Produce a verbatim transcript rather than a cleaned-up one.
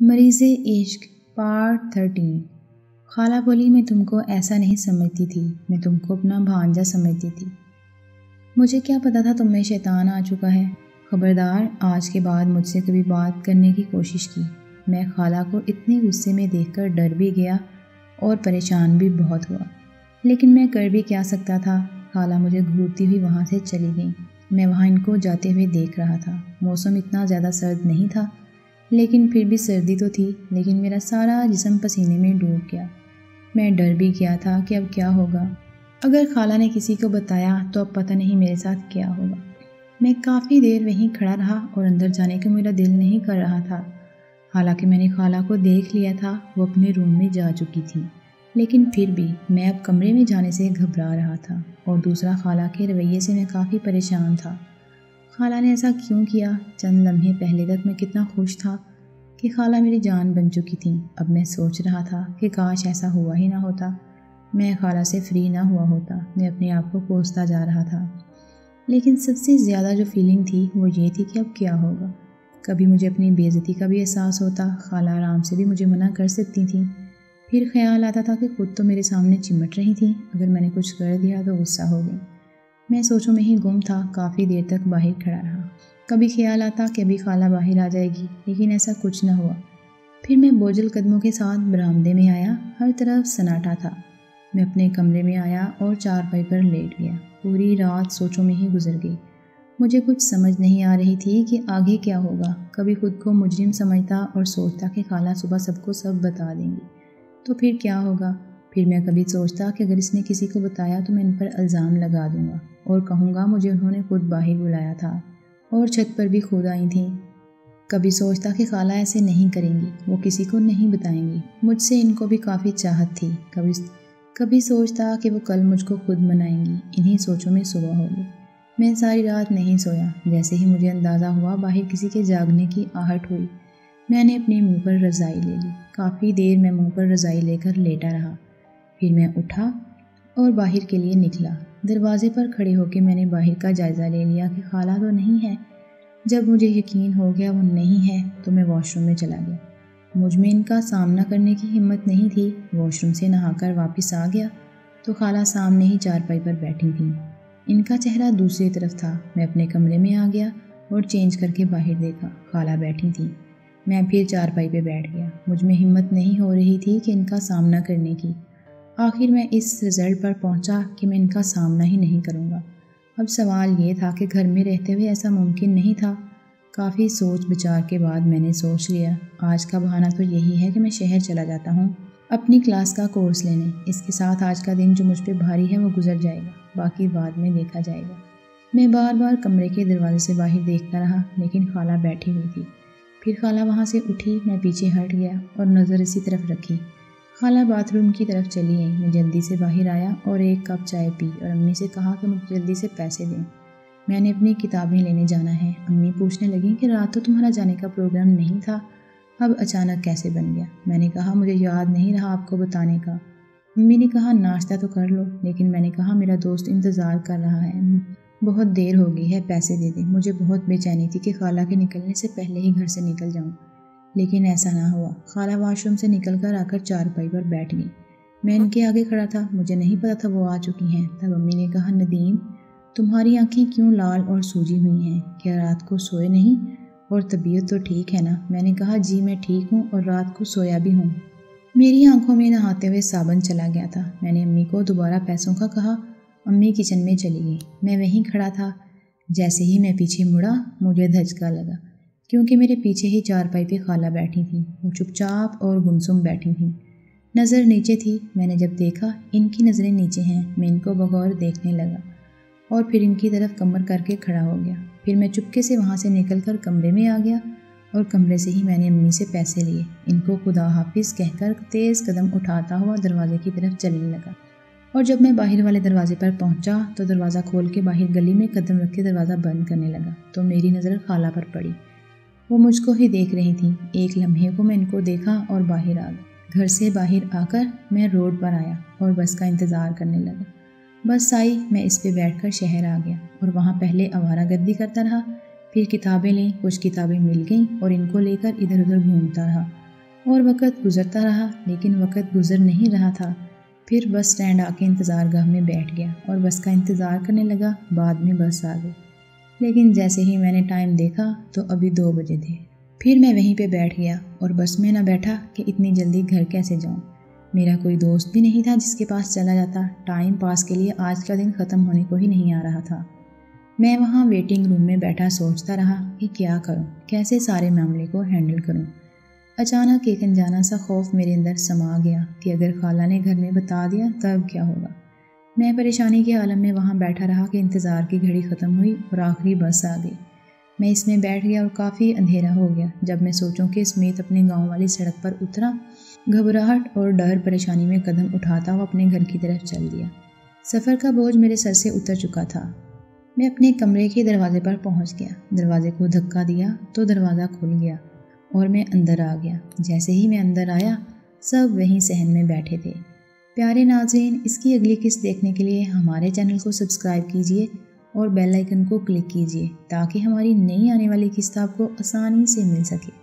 مریض عشق part thirteen. خالہ بولی میں تم کو ایسا نہیں سمجھتی تھی، میں تم کو اپنا بھانجا سمجھتی تھی۔ مجھے کیا پتا تھا تم میں شیطان آ چکا ہے۔ خبردار، آج کے بعد مجھ سے کبھی بات کرنے کی کوشش کی۔ میں خالہ کو اتنے غصے میں دیکھ کر ڈر بھی گیا اور پریشان بھی بہت ہوا، لیکن میں کر بھی کیا سکتا تھا۔ خالہ مجھے گھورتی ہوئی وہاں سے چلی گئیں۔ میں وہاں ان کو جاتے ہوئے دیکھ رہا تھا۔ موسم اتنا زیادہ سرد نہیں تھا، لیکن پھر بھی سردی تو تھی، لیکن میرا سارا جسم پسینے میں ڈوب گیا۔ میں ڈر بھی گیا تھا کہ اب کیا ہوگا۔ اگر خالہ نے کسی کو بتایا تو اب پتہ نہیں میرے ساتھ کیا ہوگا۔ میں کافی دیر وہیں کھڑا رہا اور اندر جانے کا میرا دل نہیں کر رہا تھا۔ حالانکہ میں نے خالہ کو دیکھ لیا تھا، وہ اپنے روم میں جا چکی تھی، لیکن پھر بھی میں اب کمرے میں جانے سے گھبرا رہا تھا، اور دوسرا خالہ کے رویے سے میں کافی پریشان تھا۔ خالہ نے ایسا کیوں کیا؟ چند لمحے پہلے تک میں کتنا خوش تھا کہ خالہ میری جان بن چکی تھیں۔ اب میں سوچ رہا تھا کہ کاش ایسا ہوا ہی نہ ہوتا، میں خالہ سے فری نہ ہوا ہوتا۔ میں اپنے آپ کو کوستا جا رہا تھا، لیکن سب سے زیادہ جو فیلنگ تھی وہ یہ تھی کہ اب کیا ہوگا۔ کبھی مجھے اپنی بے عزتی کا بھی احساس ہوتا، خالہ آرام سے بھی مجھے منع کر سکتی تھیں۔ پھر خیال آتا تھا کہ خود تو میرے سامنے چمٹ رہی تھیں، اگر میں نے کچھ کر دیا تو غصہ ہو گئی۔ میں سوچوں میں ہی گم تھا، کافی دیر تک باہر کھڑا رہا۔ کبھی خیال آتا کہ ابھی خالہ باہر آ جائے گی، لیکن ایسا کچھ نہ ہوا۔ پھر میں بوجھل قدموں کے ساتھ برآمدے میں آیا، ہر طرف سناٹا تھا۔ میں اپنے کمرے میں آیا اور چارپائی پر لیٹ گیا۔ پوری رات سوچوں میں ہی گزر گئی۔ مجھے کچھ سمجھ نہیں آ رہی تھی کہ آگے کیا ہوگا۔ کبھی خود کو مجرم سمجھتا اور سوچتا کہ خالہ صبح سب کو سب بتا دیں گی، تو پھر کیا ہوگا۔ پھر میں کبھی سوچتا کہ اگر اس نے کسی کو بتایا تو میں ان پر الزام لگا دوں گا اور کہوں گا مجھے انہوں نے خود باہر بلایا تھا اور چھت پر بھی خود آئی تھیں۔ کبھی سوچتا کہ خالہ ایسے نہیں کریں گی، وہ کسی کو نہیں بتائیں گی، مجھ سے ان کو بھی کافی چاہت تھی۔ کبھی کبھی سوچتا کہ وہ کل مجھ کو خود منائیں گی۔ انہی سوچوں میں صبح ہو گئی۔ میں ساری رات نہیں سویا۔ جیسے ہی مجھے اندازہ ہوا باہر کسی کے جاگنے کی آہٹ ہوئی، میں نے اپنے منہ پر رضائی لے لی۔ کافی دیر میں منہ پر رضائی لے کر لیٹا رہا، پھر میں اٹھا اور باہر کے لیے نکلا۔ دروازے پر کھڑے ہو کے میں نے باہر کا جائزہ لے لیا کہ خالہ تو نہیں ہے۔ جب مجھے یقین ہو گیا وہ نہیں ہے تو میں واش روم میں چلا گیا۔ مجھ میں ان کا سامنا کرنے کی ہمت نہیں تھی۔ واش روم سے نہا کر واپس آ گیا تو خالہ سامنے ہی چارپائی پر بیٹھی تھیں۔ ان کا چہرہ دوسری طرف تھا۔ میں اپنے کمرے میں آ گیا اور چینج کر کے باہر دیکھا، خالہ بیٹھی تھیں۔ میں پھر چارپائی پہ بیٹھ گیا۔ مجھ میں ہمت نہیں ہو رہی تھی کہ ان کا سامنا کرنے کی۔ آخر میں اس رزلٹ پر پہنچا کہ میں ان کا سامنا ہی نہیں کروں گا۔ اب سوال یہ تھا کہ گھر میں رہتے ہوئے ایسا ممکن نہیں تھا۔ کافی سوچ بچار کے بعد میں نے سوچ لیا، آج کا بہانہ تو یہی ہے کہ میں شہر چلا جاتا ہوں اپنی کلاس کا کورس لینے۔ اس کے ساتھ آج کا دن جو مجھ پہ بھاری ہے وہ گزر جائے گا، باقی بعد میں دیکھا جائے گا۔ میں بار بار کمرے کے دروازے سے باہر دیکھتا رہا، لیکن خالہ بیٹھی ہوئی تھی۔ پھر خالہ وہاں سے اٹھی، میں پیچھے ہٹ گیا اور نظر اسی طرف رکھی۔ خالہ باتھ روم کی طرف چلی گئی۔ میں جلدی سے باہر آیا اور ایک کپ چائے پی اور امی سے کہا کہ مجھے جلدی سے پیسے دیں، میں نے اپنی کتابیں لینے جانا ہے۔ امی پوچھنے لگیں کہ رات تو تمہارا جانے کا پروگرام نہیں تھا، اب اچانک کیسے بن گیا؟ میں نے کہا مجھے یاد نہیں رہا آپ کو بتانے کا۔ امی نے کہا ناشتہ تو کر لو، لیکن میں نے کہا میرا دوست انتظار کر رہا ہے، بہت دیر ہو گئی ہے، پیسے دے دیں۔ مجھے بہت بے چینی تھی کہ خالہ کے نکلنے سے پہلے ہی گھر سے نکل جاؤں، لیکن ایسا نہ ہوا۔ خالہ واش روم سے نکل کر آ کر چارپائی پر بیٹھ گئی۔ میں ان کے آگے کھڑا تھا، مجھے نہیں پتا تھا وہ آ چکی ہیں۔ تب امی نے کہا ندیم تمہاری آنکھیں کیوں لال اور سوجی ہوئی ہیں؟ کیا رات کو سوئے نہیں؟ اور طبیعت تو ٹھیک ہے نا؟ میں نے کہا جی میں ٹھیک ہوں اور رات کو سویا بھی ہوں۔ میری آنکھوں میں نہاتے ہوئے صابن چلا گیا تھا۔ میں نے امی کو دوبارہ پیسوں کا کہا۔ امی کچن میں چلی گئی۔ میں وہیں کھڑا تھا۔ جیسے ہی میں پیچھے مڑا مجھے دھچکا لگا، کیونکہ میرے پیچھے ہی چارپائی پہ خالہ بیٹھی تھیں۔ وہ چپ چاپ اور گمسم بیٹھی تھیں، نظر نیچے تھی۔ میں نے جب دیکھا ان کی نظریں نیچے ہیں، میں ان کو بغور دیکھنے لگا اور پھر ان کی طرف کمر کر کے کھڑا ہو گیا۔ پھر میں چپکے سے وہاں سے نکل کر کمرے میں آ گیا اور کمرے سے ہی میں نے امی سے پیسے لیے۔ ان کو خدا حافظ کہہ کر تیز قدم اٹھاتا ہوا دروازے کی طرف چلنے لگا، اور جب میں باہر والے دروازے پر پہنچا تو دروازہ کھول کے باہر گلی میں قدم رکھ کے دروازہ بند کرنے لگا تو میری نظر خالہ پر پڑی۔ وہ مجھ کو ہی دیکھ رہی تھیں۔ ایک لمحے کو میں ان کو دیکھا اور باہر آ گیا۔ گھر سے باہر آ کر میں روڈ پر آیا اور بس کا انتظار کرنے لگا۔ بس آئی، میں اس پہ بیٹھ کر شہر آ گیا اور وہاں پہلے آوارہ گردی کرتا رہا، پھر کتابیں لیں، کچھ کتابیں مل گئیں اور ان کو لے کر ادھر ادھر گھومتا رہا۔ اور وقت گزرتا رہا لیکن وقت گزر نہیں رہا تھا۔ پھر بس سٹینڈ آ کے انتظار گاہ میں بیٹھ گیا اور بس کا انتظار کرنے لگا۔ بعد میں بس آ گئی لیکن جیسے ہی میں نے ٹائم دیکھا تو ابھی دو بجے تھے۔ پھر میں وہیں پہ بیٹھ گیا اور بس میں نہ بیٹھا کہ اتنی جلدی گھر کیسے جاؤں۔ میرا کوئی دوست بھی نہیں تھا جس کے پاس چلا جاتا۔ ٹائم پاس کے لیے آج کا دن ختم ہونے کو ہی نہیں آ رہا تھا۔ میں وہاں ویٹنگ روم میں بیٹھا سوچتا رہا کہ کیا کروں، کیسے سارے معاملے کو ہینڈل کروں۔ اچانک ایک انجانا سا خوف میرے اندر سما گیا کہ اگر خالہ نے گھر میں بتا دیا تب کیا ہوگا۔ میں پریشانی کے عالم میں وہاں بیٹھا رہا کہ انتظار کی گھڑی ختم ہوئی اور آخری بس آ گئی۔ میں اس میں بیٹھ گیا اور کافی اندھیرا ہو گیا۔ جب میں سوچوں کہ سمیت اپنے گاؤں والی سڑک پر اترا، گھبراہٹ اور ڈر پریشانی میں قدم اٹھاتا ہوا اپنے گھر کی طرف چل دیا۔ سفر کا بوجھ میرے سر سے اتر چکا تھا۔ میں اپنے کمرے کے دروازے پر پہنچ گیا۔ دروازے کو دھکا دیا تو دروازہ کھل گیا اور میں اندر آ گیا۔ جیسے ہی میں اندر آیا سب وہیں صحن میں بیٹھے تھے۔ پیارے ناظرین، اس کی اگلی قسط دیکھنے کے لیے ہمارے چینل کو سبسکرائب کیجیے اور بیل آئیکن کو کلک کیجیے تاکہ ہماری نئی آنے والی قسط آپ کو آسانی سے مل سکے۔